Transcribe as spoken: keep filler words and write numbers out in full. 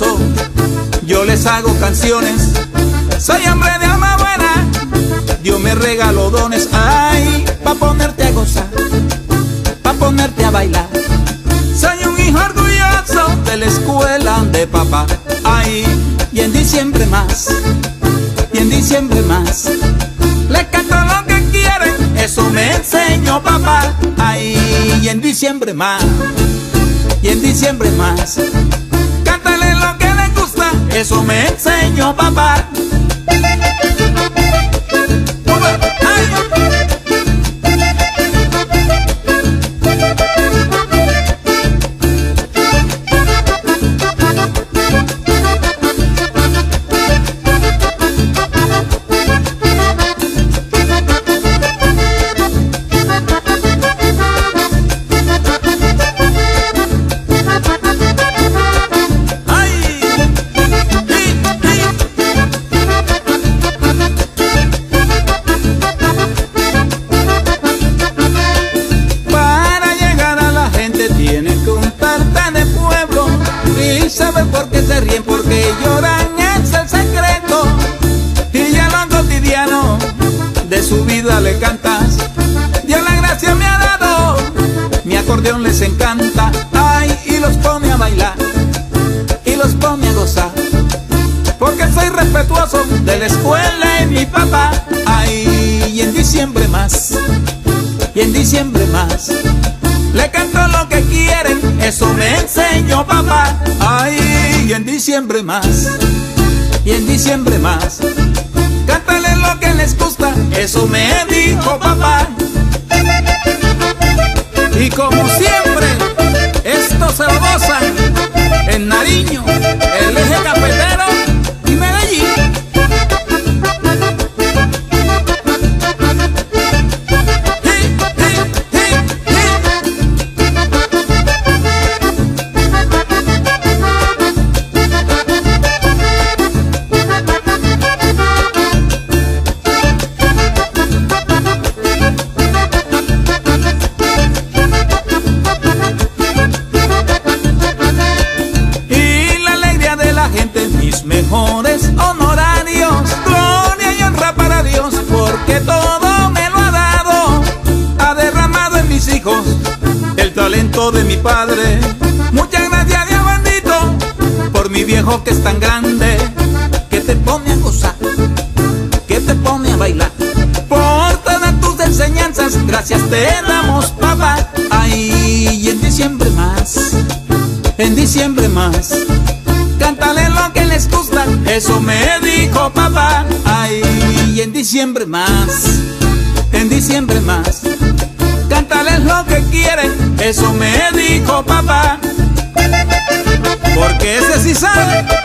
respetuoso, yo les hago canciones. Soy hombre de alma buena, Dios me regaló dones. Ay, pa' ponerte a gozar, pa' ponerte a bailar. Soy un hijo orgulloso de la escuela de papá. Ay, y en diciembre más, y en diciembre más, le canto lo que quieren, eso me enseñó papá. Ay, y en diciembre más, y en diciembre más, cántale lo que le gusta, eso me enseñó papá. ¿Saben por qué se ríen? Porque lloran, es el secreto. Y ya lo cotidiano de su vida le cantas. Dios la gracia me ha dado, mi acordeón les encanta. Ay, y los pone a bailar, y los pone a gozar, porque soy respetuoso de la escuela y mi papá. Ay, y en diciembre más, y en diciembre más, le canto lo que quieren, eso me enseñó papá. Ay, y en diciembre más, y en diciembre más, cántale lo que les gusta, eso me dijo papá. Y como siempre, esto se lo gozan en Nariño, el eje cafetero y Medellín. Mis mejores honorarios, gloria y honra para Dios, porque todo me lo ha dado. Ha derramado en mis hijos el talento de mi padre. Muchas gracias, Dios bendito, por mi viejo que es tan grande, que te pone a gozar, que te pone a bailar. Por todas tus enseñanzas, gracias te damos, papá. Ay, y en diciembre más, en diciembre más, cántale lo que les gusta, eso me dijo papá. Ay, y en diciembre más, en diciembre más, cántales lo que quieren, eso me dijo papá. Porque ese sí sabe.